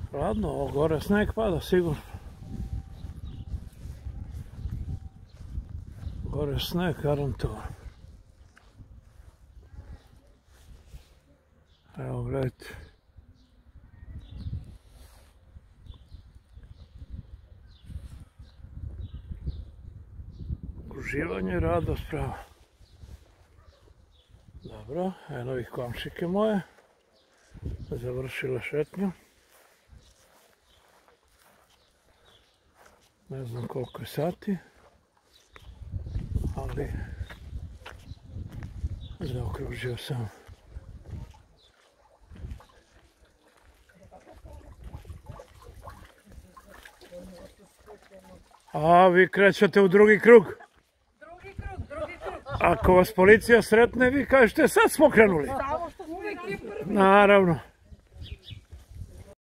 Hladno, ovo gore sneg pada sigurno. Gore sneg, garantovan. Evo gledajte. Uživanje, radost prava. Dobro, eno ih komšike moje. Završile šetnju. Ne znam koliko je sati. Ali zaokružio sam. A vi krećete u drugi krug? Drugi krug. Ako vas policija sretne, vi kažete sad smo krenuli. Uvijek je prvi. Naravno.